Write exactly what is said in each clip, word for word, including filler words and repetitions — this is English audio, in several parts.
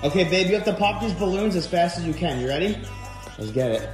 Okay, babe, you have to pop these balloons as fast as you can. You ready? Let's get it.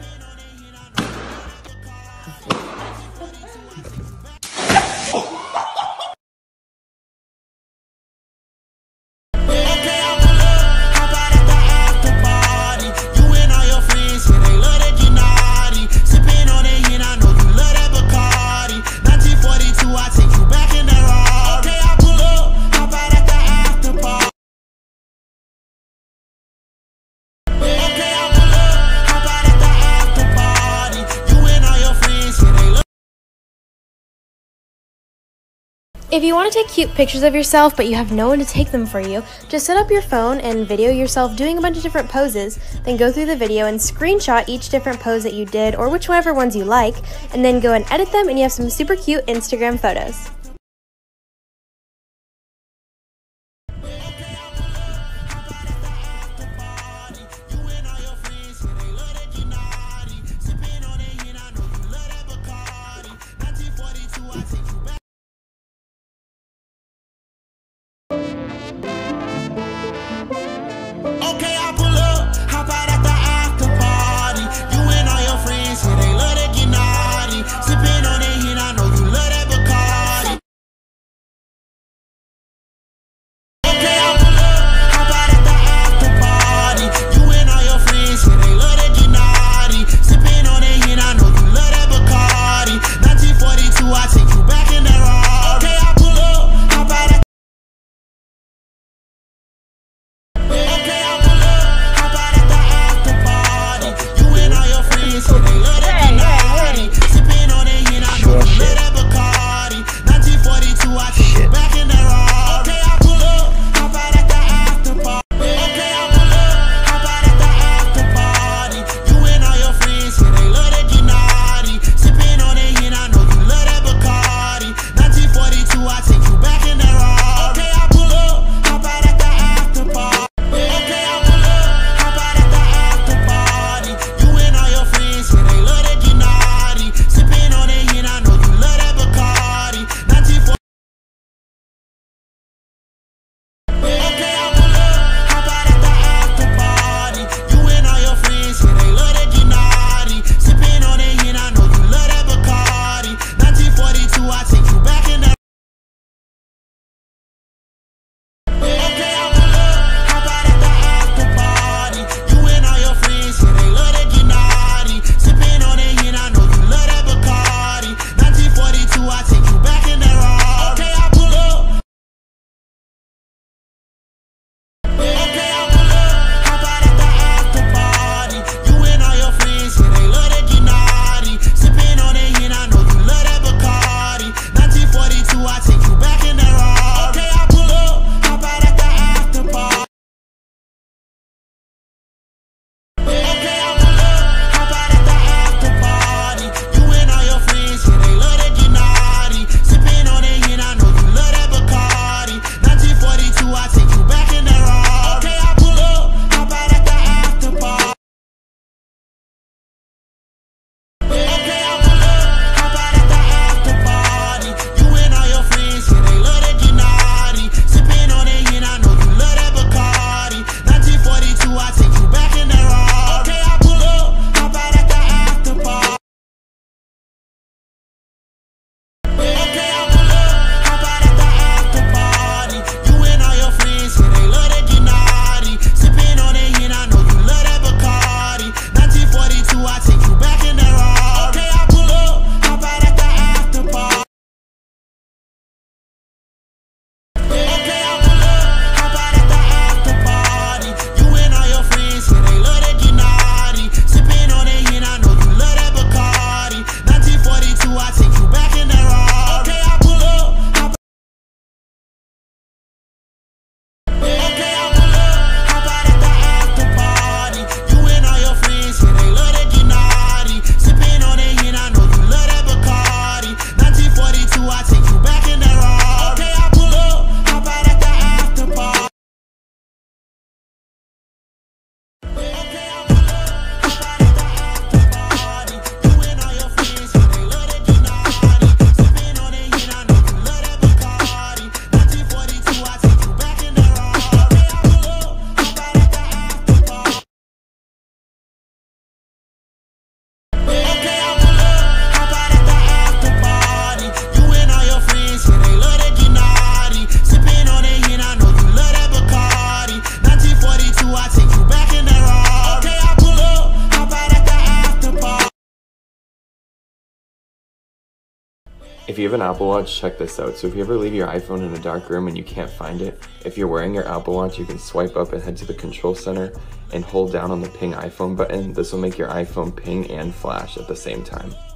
If you want to take cute pictures of yourself but you have no one to take them for you, just set up your phone and video yourself doing a bunch of different poses, then go through the video and screenshot each different pose that you did or whichever ones you like, and then go and edit them and you have some super cute Instagram photos. Okay, I pull up, hop out at the after party. You and all your friends here, they love to get naughty. Sipping on that hit, I know you love that Bacardi. If you have an Apple Watch, check this out. So if you ever leave your iPhone in a dark room and you can't find it, if you're wearing your Apple Watch, you can swipe up and head to the control center and hold down on the ping iPhone button. This will make your iPhone ping and flash at the same time.